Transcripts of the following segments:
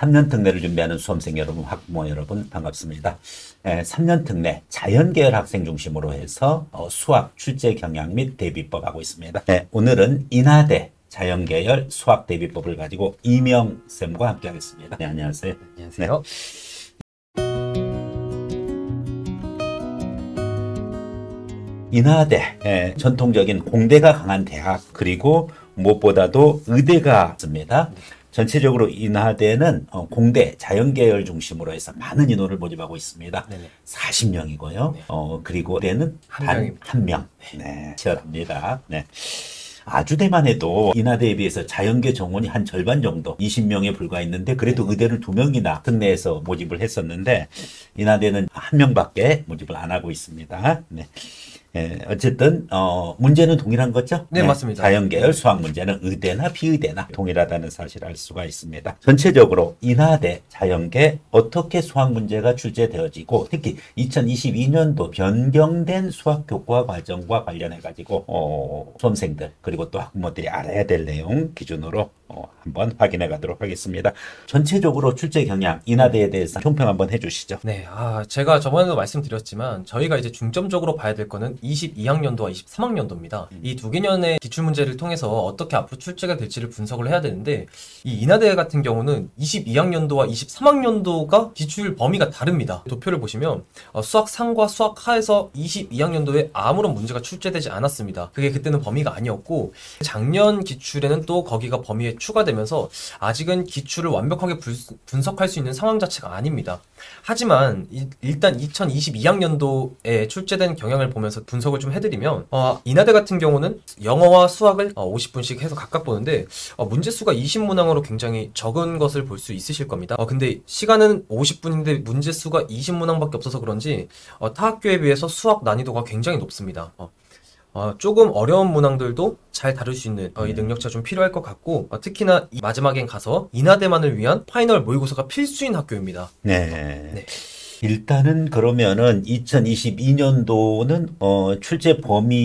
3년 특례를 준비하는 수험생 여러분, 학부모 여러분 반갑습니다. 3년 특례 자연계열 학생 중심으로 해서 수학 출제 경향 및 대비법 하고 있습니다. 오늘은 인하대 자연계열 수학 대비법을 가지고 이명쌤과 함께 하겠습니다. 네, 안녕하세요. 안녕하세요. 인하대, 전통적인 공대가 강한 대학, 그리고 무엇보다도 의대가 있습니다. 전체적으로 인하대는 공대 자연계열 중심으로 해서 많은 인원을 모집하고 있습니다. 네네. 40명이고요. 네. 그리고 대는 한 한 명. 네, 치열합니다. 네. 아주대만 해도 인하대에 비해서 자연계 정원이 한 절반 정도 20명에 불과했는데 그래도 의대를 2명이나 특례해서 모집을 했었는데 인하대는 1명밖에 모집을 안 하고 있습니다. 네. 어쨌든 문제는 동일한 거죠? 네, 맞습니다. 자연계열 수학 문제는 의대나 비의대나 동일하다는 사실을 알 수가 있습니다. 전체적으로 인하대 자연계 어떻게 수학 문제가 출제되어지고 특히 2022년도 변경된 수학 교과 과정과 관련해 가지고 수험생들 그리고 또 학부모들이 알아야 될 내용 기준으로 한번 확인해 가도록 하겠습니다. 전체적으로 출제 경향 인하대에 대해서 총평 한번 해주시죠. 네, 제가 저번에도 말씀드렸지만 저희가 이제 중점적으로 봐야 될 거는 22학년도와 23학년도입니다. 이 두 개년의 기출문제를 통해서 어떻게 앞으로 출제가 될지를 분석을 해야 되는데 이 인하대 같은 경우는 22학년도와 23학년도가 기출 범위가 다릅니다. 도표를 보시면 수학 상과 수학 하에서 22학년도에 아무런 문제가 출제되지 않았습니다. 그게 그때는 범위가 아니었고 작년 기출에는 또 거기가 범위에 추가되면서 아직은 기출을 완벽하게 분석할 수 있는 상황 자체가 아닙니다. 하지만 일단 2022학년도에 출제된 경향을 보면서 분석을 좀 해드리면 인하대 같은 경우는 영어와 수학을 50분씩 해서 각각 보는데 문제 수가 20문항으로 굉장히 적은 것을 볼 수 있으실 겁니다. 근데 시간은 50분인데 문제 수가 20문항밖에 없어서 그런지 타 학교에 비해서 수학 난이도가 굉장히 높습니다. 조금 어려운 문항들도 잘 다룰 수 있는 이 능력치가 좀 필요할 것 같고 특히나 마지막엔 가서 인하대만을 위한 파이널 모의고사가 필수인 학교입니다. 네. 일단은 그러면은 2022년도는 출제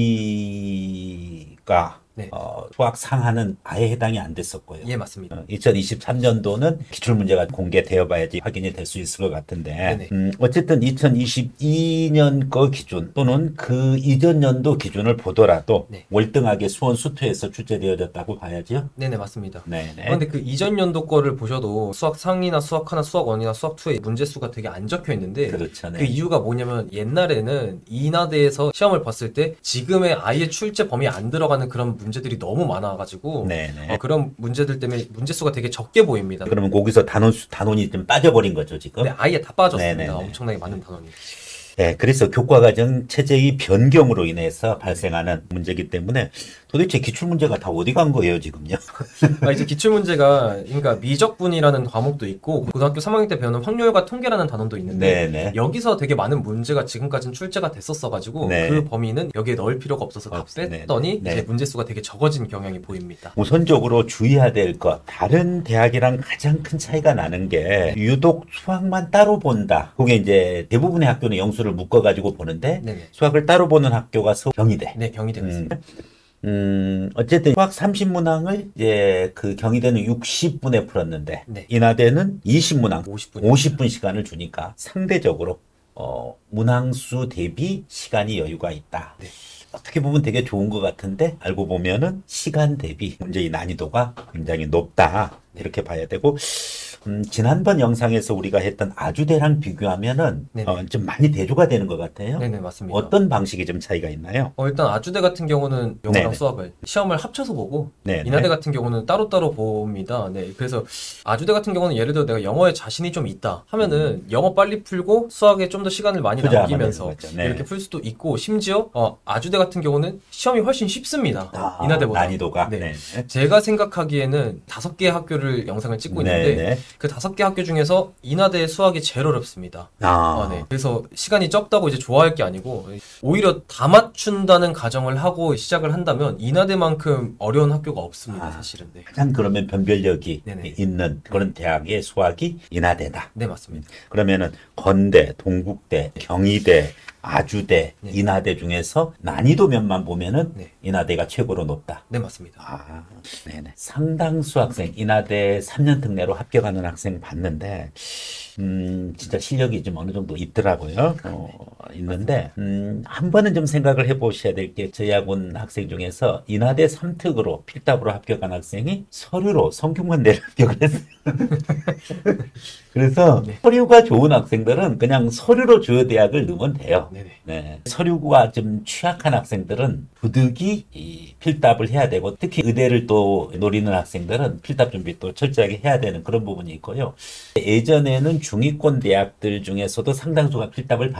범위가 네. 수학 상하는 아예 해당이 안 됐었고요. 예, 맞습니다. 2023년도는 기출문제가 공개되어 봐야지 확인이 될 수 있을 것 같은데 어쨌든 2022년 거 기준 또는 그 이전 연도 기준을 보더라도 네. 월등하게 수원 수투에서 출제되어졌다고 봐야죠. 네네, 맞습니다. 네네. 그런데 그 이전 연도 거를 보셔도 수학 상이나 수학 하나, 수학 원이나 수학 2에 문제 수가 되게 안 적혀 있는데 그렇죠. 네. 그 이유가 뭐냐면 옛날에는 인하대에서 시험을 봤을 때 지금의 아예 출제 범위에 안 들어가는 그런 문제들이 너무 많아가지고 네네. 그런 문제들 때문에 문제 수가 되게 적게 보입니다. 그러면 거기서 단원이 좀 빠져버린 거죠, 지금? 네, 아예 다 빠졌습니다. 네네네. 엄청나게 많은 단원이. 네, 그래서 교과과정 체제의 변경으로 인해서 발생하는 문제이기 때문에 도대체 기출문제가 다 어디 간 거예요, 지금요? 이제 기출문제가, 그러니까 미적분이라는 과목도 있고, 고등학교 3학년 때 배우는 확률과 통계라는 단원도 있는데, 네네. 여기서 되게 많은 문제가 지금까지는 출제가 됐었어가지고, 네. 그 범위는 여기에 넣을 필요가 없어서 다 뺐더니, 네. 이제 문제수가 되게 적어진 경향이 보입니다. 우선적으로 주의해야 될 것, 다른 대학이랑 가장 큰 차이가 나는 게, 유독 수학만 따로 본다. 그게 이제 대부분의 학교는 영수를 묶어가지고 보는데, 네네. 수학을 따로 보는 학교가 경희대. 네, 경희대가 있습니다. 어쨌든 수학 30문항을 이제 그 경희대는 60분에 풀었는데 네. 인하대는 20문항 50분. 시간을 주니까 상대적으로 문항수 대비 시간이 여유가 있다. 네. 어떻게 보면 되게 좋은 것 같은데 알고 보면은 시간 대비 문제의 난이도가 굉장히 높다. 이렇게 봐야 되고 지난번 영상에서 우리가 했던 아주대랑 비교하면은 좀 많이 대조가 되는 것 같아요. 네네, 맞습니다. 어떤 방식이 좀 차이가 있나요? 일단 아주대 같은 경우는 영어랑 네네. 수학을 시험을 합쳐서 보고 네네. 인하대 같은 경우는 따로따로 봅니다. 네, 그래서 아주대 같은 경우는 예를 들어 내가 영어에 자신이 좀 있다 하면은 영어 빨리 풀고 수학에 좀 더 시간을 많이 투자하면 남기면서 되는 거죠. 네. 이렇게 풀 수도 있고 심지어 아주대 같은 경우는 시험이 훨씬 쉽습니다. 인하대보다. 난이도가. 네. 네. 제가 생각하기에는 5개 학교를 영상을 찍고 있는데 네네. 그 5개 학교 중에서 인하대 수학이 제일 어렵습니다. 네. 그래서 시간이 적다고 이제 좋아할 게 아니고 오히려 다 맞춘다는 가정을 하고 시작을 한다면 인하대만큼 어려운 학교가 없습니다, 사실은. 네. 가장 그러면 변별력이 네네. 있는 그런 대학의 수학이 인하대다. 네, 맞습니다. 그러면은 건대, 동국대, 경희대, 아주대, 네. 인하대 중에서 난이도 면만 보면은 네. 인하대가 최고로 높다. 네, 맞습니다. 네네. 상당수 학생, 인하대 3년 특례로 합격하는 합격하는 학생 봤는데 진짜 실력이 좀 어느 정도 있더라고요. 있는데 한 번은 좀 생각을 해보셔야 될 게 저희 학원 학생 중에서 인하대 3특으로 필답으로 합격한 학생이 서류로 성균관대를 합격을 했어요. 그래서 네. 서류가 좋은 학생들은 그냥 서류로 주요 대학을 넣으면 돼요. 네네. 네. 서류가 좀 취약한 학생들은 부득이 이 필답을 해야 되고 특히 의대를 또 노리는 학생들은 필답 준비 또 철저하게 해야 되는 그런 부분이 있고요. 예전에는 중위권 대학들 중에서도 상당수가 필답을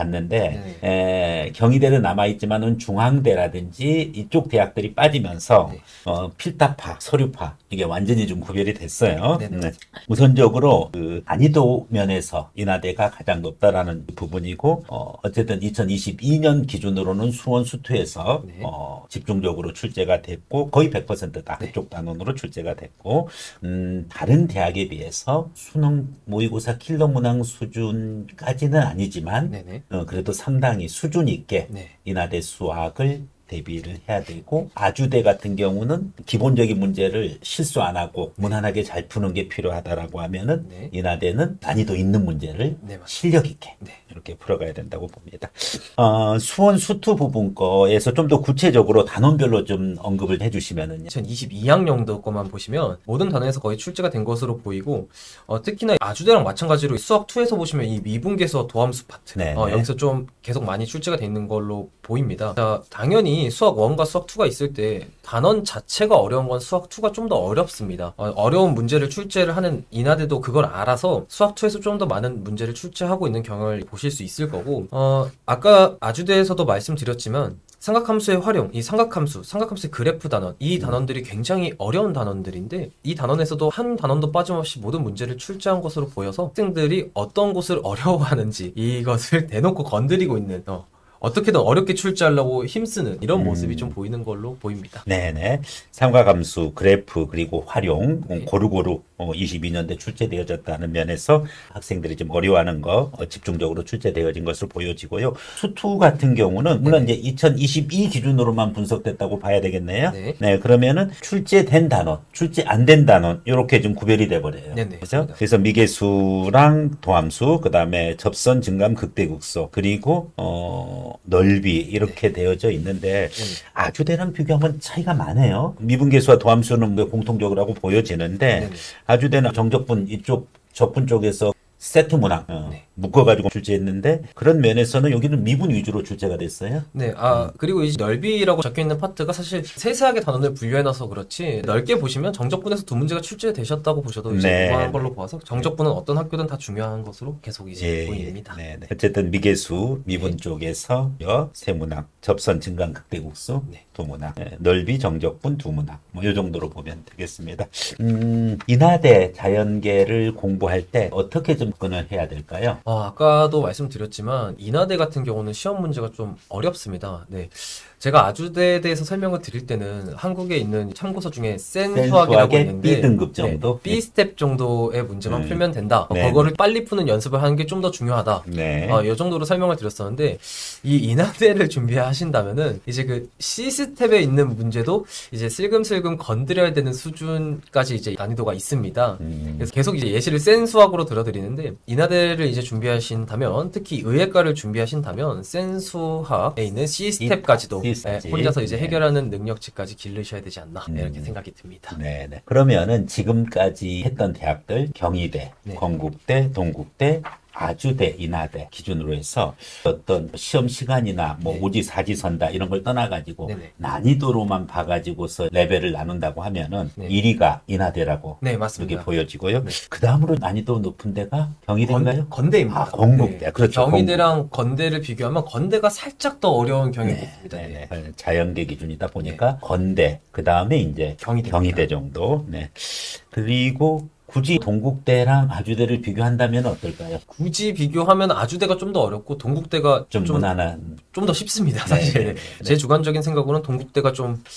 받는데 경희대는 남아있지만은 중앙대라든지 이쪽 대학들이 빠지면서 네. 필답파, 서류파 이게 완전히 좀 구별이 됐어요. 네네. 우선적으로 그 난이도 면에서 인하대가 가장 높다라는 부분이고 어쨌든 2022년 기준으로는 수원 수투에서 네. 집중적으로 출제가 됐고 거의 100%다 네. 그쪽 단원으로 출제가 됐고 다른 대학에 비해서 수능 모의고사 킬러 문항 수준까지는 아니지만 네네. 그래도 상당히 수준 있게 네. 인하대 수학을 대비를 해야 되고 아주대 같은 경우는 기본적인 문제를 실수 안 하고 무난하게 잘 푸는 게 필요하다라고 하면은 네. 인하대는 난이도 있는 문제를 네, 맞습니다. 실력 있게 네. 이렇게 풀어가야 된다고 봅니다. 수원 수투 부분 거에서 좀 더 구체적으로 단원별로 좀 언급을 해주시면은요. 2022학년도 거만 보시면 모든 단원에서 거의 출제가 된 것으로 보이고 특히나 아주대랑 마찬가지로 수학 2에서 보시면 이 미분계수와 도함수 파트 네, 네. 여기서 좀 계속 많이 출제가 돼 있는 걸로 보입니다. 자, 당연히 수학 1과 수학 2가 있을 때 단원 자체가 어려운 건 수학 2가 좀 더 어렵습니다. 어려운 문제를 출제를 하는 인하대도 그걸 알아서 수학 2에서 좀 더 많은 문제를 출제하고 있는 경향을 보실 수 있을 거고 아까 아주대에서도 말씀드렸지만 삼각함수의 활용, 이 삼각함수의 그래프 단원, 이 단원들이 굉장히 어려운 단원들인데 이 단원에서도 한 단원도 빠짐없이 모든 문제를 출제한 것으로 보여서 학생들이 어떤 곳을 어려워하는지 이것을 대놓고 건드리고 있는 어떻게든 어렵게 출제하려고 힘쓰는 이런 모습이 좀 보이는 걸로 보입니다. 네네. 삼각함수, 그래프, 그리고 활용, 네. 고루고루 22년대 출제되어졌다는 면에서 학생들이 좀 어려워하는 거 집중적으로 출제되어진 것으로 보여지고요. 수투 같은 경우는 물론 이제 2022 기준으로만 분석됐다고 봐야 되겠네요. 네. 네, 그러면은 출제된 단원, 출제 안 된 단원 이렇게 좀 구별이 돼 버려요. 네네, 그렇죠? 맞습니다. 그래서 미계수랑 도함수, 그다음에 접선, 증감, 극대극소, 그리고 넓이 이렇게 되어져 있는데 아주대랑 비교하면 차이가 많아요. 미분계수와 도함수는 뭐 공통적으로 하고 보여지는데 네네. 아주대는 정적분 이쪽 적분 쪽에서 세트 문항 네. 묶어가지고 출제했는데 그런 면에서는 여기는 미분 위주로 출제가 됐어요. 네, 그리고 이 넓이라고 적혀 있는 파트가 사실 세세하게 단원을 분류해놔서 그렇지 넓게 보시면 정적분에서 두 문제가 출제되셨다고 보셔도 이제 네. 무방한 걸로 보아서 정적분은 어떤 학교든 다 중요한 것으로 계속 이제 예, 보입니다. 네, 네. 어쨌든 미계수 미분 쪽에서 세 문항, 접선, 증강, 극대국수 네. 두 문항, 넓이, 정적분 두 문항, 뭐 이 정도로 보면 되겠습니다. 인하대 자연계를 공부할 때 어떻게 좀 접근을 해야 될까요? 아까도 말씀드렸지만 인하대 같은 경우는 시험 문제가 좀 어렵습니다. 네. 제가 아주대에 대해서 설명을 드릴 때는 한국에 있는 참고서 중에 센 수학이라고 수학의 있는데 B등급 정도? B 스텝 정도의 문제만 풀면 된다. 네. 그거를 빨리 푸는 연습을 하는 게 좀 더 중요하다. 네. 이 정도로 설명을 드렸었는데 이 인하대를 준비하신다면은 이제 그 C 스텝에 있는 문제도 이제 슬금슬금 건드려야 되는 수준까지 이제 난이도가 있습니다. 그래서 계속 이제 예시를 센 수학으로 들어드리는데 인하대를 이제 준비하신다면 특히 의예과를 준비하신다면 센 수학에 있는 C 스텝까지도 혼자서 이제 해결하는 능력치까지 기르셔야 되지 않나 이렇게 생각이 듭니다. 네, 네. 그러면은 지금까지 했던 대학들 경희대, 네. 건국대, 동국대, 아주대, 인하대 기준으로 해서 어떤 시험 시간이나 뭐 네. 오지사지선다 이런 걸 떠나가지고 네네. 난이도로만 봐가지고서 레벨을 나눈다고 하면은 네. 1위가 인하대라고 네, 맞습니다. 이렇게 보여지고요. 네. 그 다음으로 난이도 높은 데가 경희대인가요? 건대입니다. 건국대. 그렇죠. 경희대랑 건대를 비교하면 건대가 살짝 더 어려운 경향이 있습니다. 네, 네. 자연계 기준이다 보니까 건대, 그 다음에 이제 경희대입니다. 정도. 네. 그리고 굳이 동국대랑 아주대를 비교한다면 어떨까요? 굳이 비교하면 아주대가 좀 더 어렵고 동국대가 좀 무난한. 좀 더 쉽습니다. 네, 사실 네, 네. 제 주관적인 생각으로는 동국대가 좀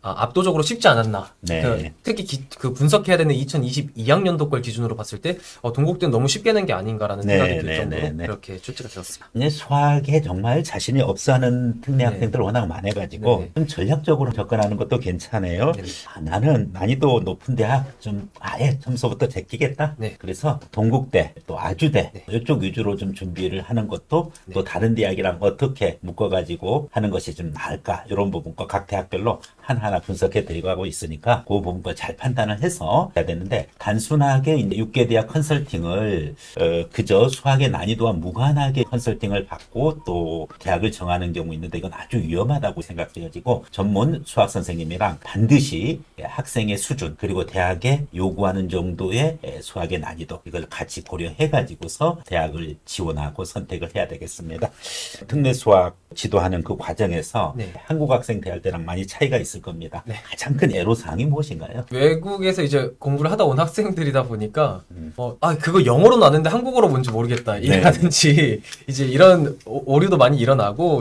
압도적으로 쉽지 않았나. 네. 특히 그 분석해야 되는 2022학년도 걸 기준으로 봤을 때 동국대는 너무 쉽게 낸 게 아닌가라는 생각이 들 정도로 그렇게 출제가 되었습니다. 네, 수학에 정말 자신이 없어하는 특례 학생들 워낙 많아가지고 좀 전략적으로 접근하는 것도 괜찮아요. 나는 난이도 높은 대학 좀 아예 점수부터 제끼겠다. 그래서 동국대 또 아주대 이쪽 위주로 좀 준비를 하는 것도 또 다른 대학이랑 어떻게 묶어가지고 하는 것이 좀 나을까 이런 부분과 각 대학별로 하나하나 분석해 드리고 하고 있으니까 그 부분과 잘 판단을 해서 해야 되는데 단순하게 이제 6개 대학 컨설팅을 그저 수학의 난이도와 무관하게 컨설팅을 받고 또 대학을 정하는 경우 있는데 이건 아주 위험하다고 생각되어지고 전문 수학 선생님이랑 반드시 학생의 수준 그리고 대학에 요구하는 정도의 수학의 난이도 이걸 같이 고려해 가지고서 대학을 지원하고 선택을 해야 되겠습니다. 특례 수학 지도하는 그 과정에서 한국 학생 대할 때랑 많이 차이가 있을 겁니다. 가장 큰 애로사항이 무엇인가요? 외국에서 이제 공부를 하다 온 학생들이다 보니까 그거 영어로는 아는데 한국어로 뭔지 모르겠다 이라든지 이제 이런 오류도 많이 일어나고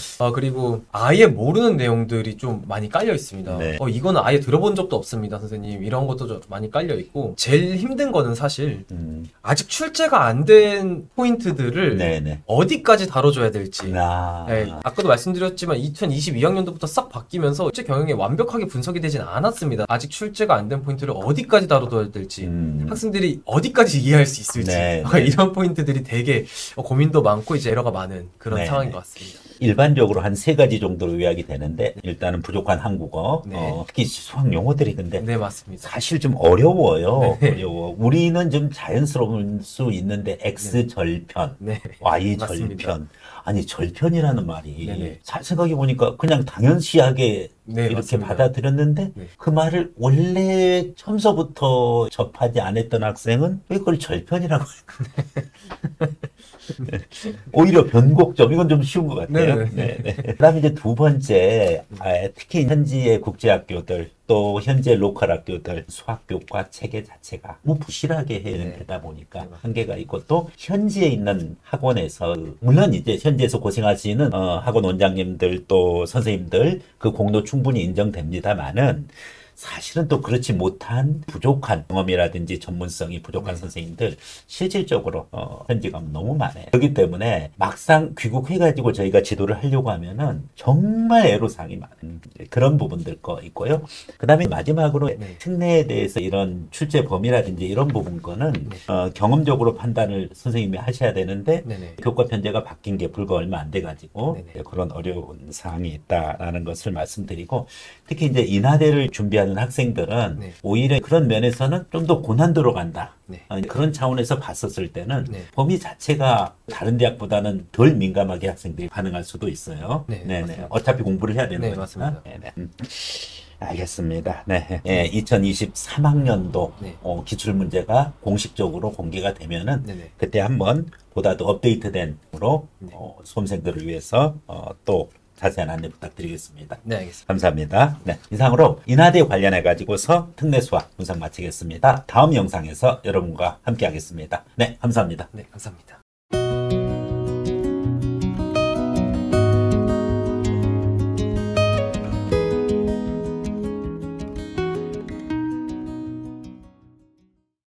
그리고 아예 모르는 내용들이 좀 많이 깔려 있습니다. 이거는 아예 들어본 적도 없습니다, 선생님. 이런 것도 좀 많이 깔려 있고 제일 힘든 거는 사실 아직 출제가 안 된 포인트들을 어디까지 다뤄줘야 될지. 아까도 말씀드렸지만 2022학년도부터 싹 바뀌면서 실제 경영에 완벽하게 분석이 되진 않았습니다. 아직 출제가 안 된 포인트를 어디까지 다뤄둬야 될지, 학생들이 어디까지 이해할 수 있을지 이런 포인트들이 되게 고민도 많고 이제 에러가 많은 그런 상황인 것 같습니다. 일반적으로 한 3가지 정도로 요약이 되는데 일단은 부족한 한국어, 특히 수학 용어들이 근데 맞습니다. 사실 좀 어려워요. 어려워. 우리는 좀 자연스러울 수 있는데 X 절편, Y 절편. 아니 절편이라는 말이 잘 생각해 보니까 그냥 당연시하게 이렇게 맞습니다. 받아들였는데 그 말을 원래 처음서부터 접하지 않았던 학생은 왜 그걸 절편이라고 오히려 변곡점 이건 좀 쉬운 것 같아요. 그다음에 이제 두 번째 특히 현지의 국제학교들 또 현재 로컬 학교들 수학 교과 체계 자체가 너무 부실하게 되다 보니까 한계가 있고 또 현지에 있는 학원에서 물론 이제 현지에서 고생하시는 학원 원장님들 또 선생님들 그 공도 충분히 인정됩니다만은 사실은 또 그렇지 못한 부족한 경험이라든지 전문성이 부족한 선생님들 실질적으로 현지가 너무 많아요. 그렇기 때문에 막상 귀국해가지고 저희가 지도를 하려고 하면은 정말 애로사항이 많은 그런 부분들 거 있고요. 그 다음에 마지막으로 특례에 대해서 이런 출제 범위라든지 이런 부분 거는 경험적으로 판단을 선생님이 하셔야 되는데 교과 편제가 바뀐 게 불과 얼마 안 돼가지고 그런 어려운 사항이 있다라는 것을 말씀드리고 특히 이제 인하대를 준비하는 학생들은 오히려 그런 면에서는 좀 더 고난도로 간다. 그런 차원에서 봤었을 때는 범위 자체가 다른 대학보다는 덜 민감하게 학생들이 반응할 수도 있어요. 어차피 공부를 해야 되는 거니까. 맞습니다. 알겠습니다. 2023학년도 기출문제가 공식적으로 공개가 되면은 그때 한번 보다 더 업데이트된으로 수험생들을 위해서 또 자세한 안내 부탁드리겠습니다. 알겠습니다. 감사합니다. 이상으로 인하대 관련해 가지고서 특례 수학 분석 마치겠습니다. 다음 영상에서 여러분과 함께 하겠습니다. 감사합니다. 감사합니다.